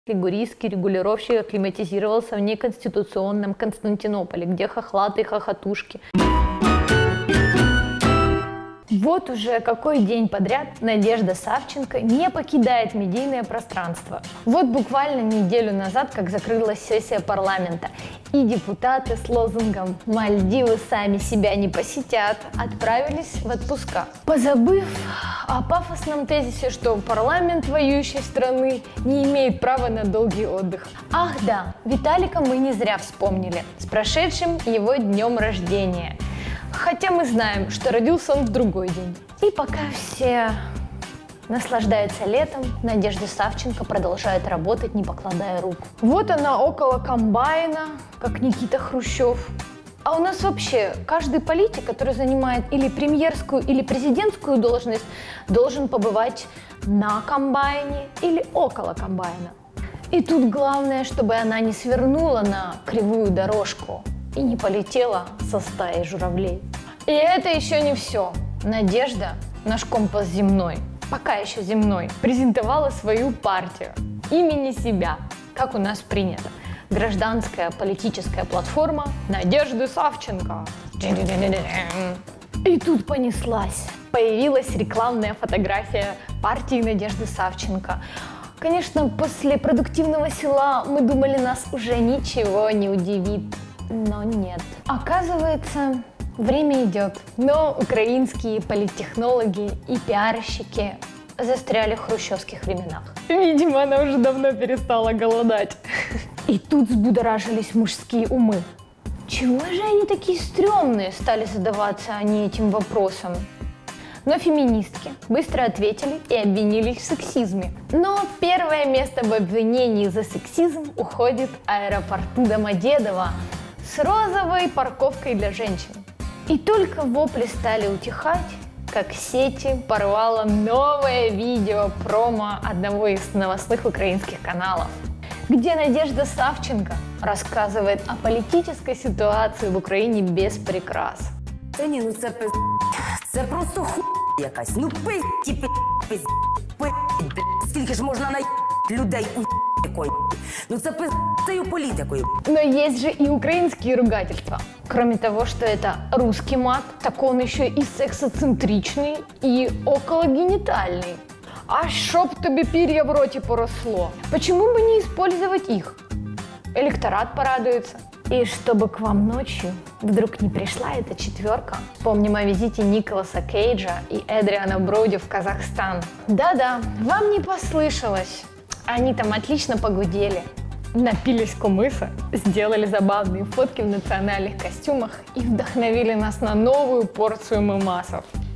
Лигурийский регулировщик акклиматизировался в неконституционном Константинополе, где хохлаты и хохотушки. Вот уже какой день подряд Надежда Савченко не покидает медийное пространство. Вот буквально неделю назад, как закрылась сессия парламента, и депутаты с лозунгом «Мальдивы сами себя не посетят» отправились в отпуска, позабыв о пафосном тезисе, что парламент воюющей страны не имеет права на долгий отдых. Ах да, Виталика мы не зря вспомнили, с прошедшим его днем рождения. Хотя мы знаем, что родился он в другой день. И пока все наслаждаются летом, Надежда Савченко продолжает работать, не покладая рук. Вот она около комбайна, как Никита Хрущев. А у нас вообще каждый политик, который занимает или премьерскую, или президентскую должность, должен побывать на комбайне или около комбайна. И тут главное, чтобы она не свернула на кривую дорожку и не полетела со стаей журавлей. И это еще не все. Надежда, наш компас земной, пока еще земной, презентовала свою партию имени себя, как у нас принято. Гражданская политическая платформа Надежды Савченко. И тут понеслась. Появилась рекламная фотография партии Надежды Савченко. Конечно, после продуктивного села мы думали, нас уже ничего не удивит. Но нет. Оказывается, время идет. Но украинские политтехнологи и пиарщики застряли в хрущевских временах. Видимо, она уже давно перестала голодать. И тут взбудоражились мужские умы. Чего же они такие стрёмные, стали задаваться они этим вопросом? Но феминистки быстро ответили и обвинили их в сексизме. Но первое место в обвинении за сексизм уходит аэропорту Домодедово с розовой парковкой для женщин. И только вопли стали утихать, как сети порвало новое видео промо одного из новостных украинских каналов, где Надежда Савченко рассказывает о политической ситуации в Україні без прикрас. Та ні, ну це просто якась. Ну пизді, скільки ж можна людей якої. Ну це пиздою політикою. Но есть же и украинские ругательства. Кроме того, что это русский мат, так он еще и сексоцентричный, и окологенитальный. А чтоб тебе перья в роте поросло. Почему бы не использовать их? Электорат порадуется. И чтобы к вам ночью вдруг не пришла эта четверка. Вспомним о визите Николаса Кейджа и Эдриана Броуди в Казахстан. Да-да, вам не послышалось. Они там отлично погудели. Напились кумыса, сделали забавные фотки в национальных костюмах и вдохновили нас на новую порцию мемасов.